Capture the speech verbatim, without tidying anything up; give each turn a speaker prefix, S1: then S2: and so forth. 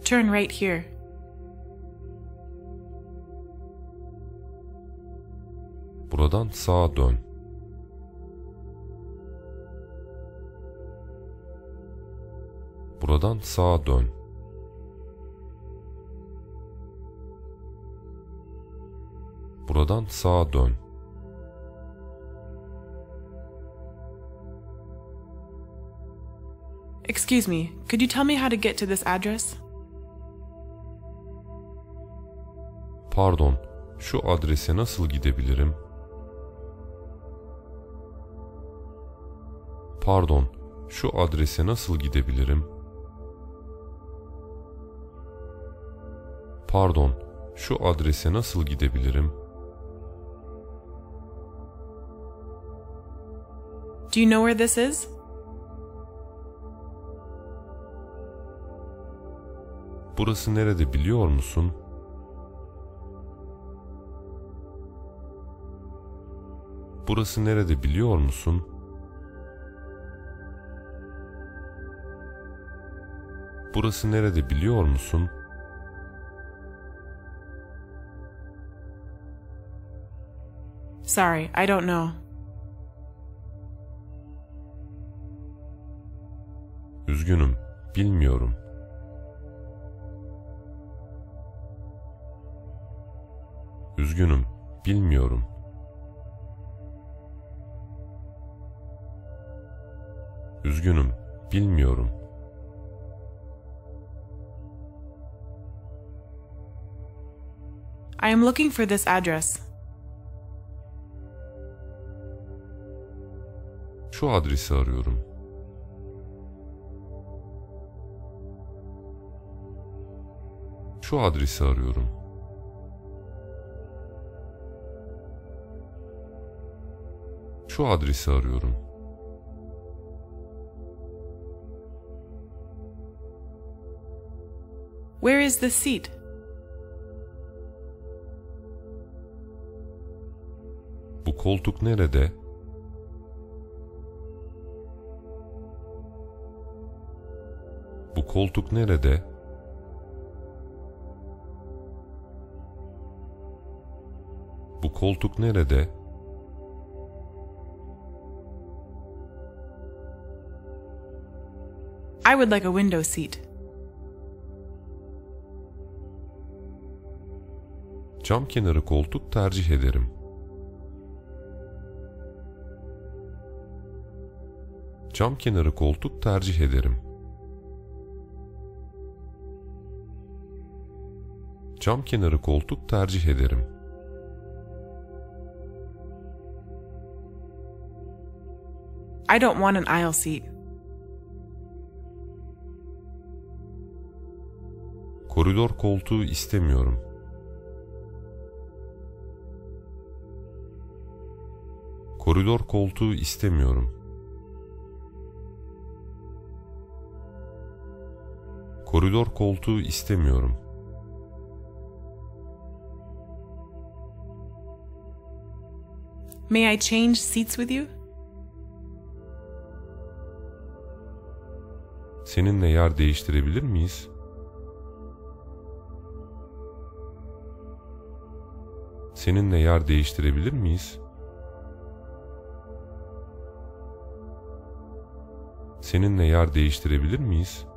S1: Turn right here.
S2: Buradan sağa dön. Buradan sağa dön. Buradan sağa dön.
S1: Excuse me, could you tell me how to get to this address?
S2: Pardon, şu adrese nasıl gidebilirim? Pardon, şu adrese nasıl gidebilirim? Pardon, şu adrese nasıl gidebilirim?
S1: Do you know where this is?
S2: Burası nerede biliyor musun? Burası nerede biliyor musun? Burası nerede biliyor musun?
S1: Sorry, I don't know.
S2: Üzgünüm, bilmiyorum. Üzgünüm, bilmiyorum. Üzgünüm, bilmiyorum.
S1: I am looking for this address.
S2: Şu adresi arıyorum. Şu adresi arıyorum. Şu adresi arıyorum.
S1: Where is the seat?
S2: Bu koltuk nerede? Bu koltuk nerede? Bu koltuk nerede?
S1: I would like a window seat.
S2: Cam kenarı koltuk tercih ederim. Cam kenarı koltuk tercih ederim. Cam kenarı koltuk tercih ederim.
S1: I don't want an aisle seat.
S2: Koridor koltuğu istemiyorum. Koridor koltuğu istemiyorum. Koridor koltuğu istemiyorum.
S1: May I change seats with you?
S2: Seninle yer değiştirebilir miyiz? Seninle yer değiştirebilir miyiz? Seninle yer değiştirebilir miyiz?